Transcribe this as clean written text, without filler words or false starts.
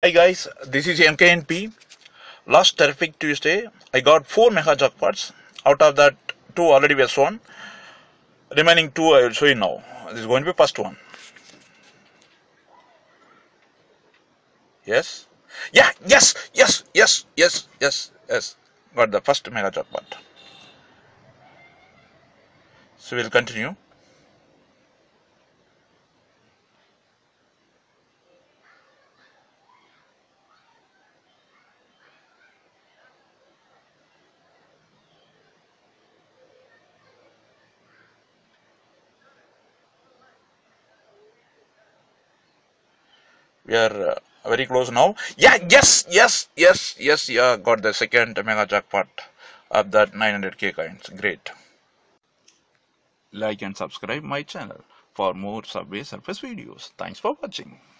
Hi guys, this is MKNP. Last terrific Tuesday, I got 4 mega jackpots. Out of that, 2 already were shown. Remaining 2 I will show you now. This is going to be first one. Yes? Yeah, yes. Got the first mega jackpot. So we'll continue. We are very close now. Yeah, yeah. Got the second mega jackpot of that 900k coins. Great. Like and subscribe my channel for more Subway Surface videos. Thanks for watching.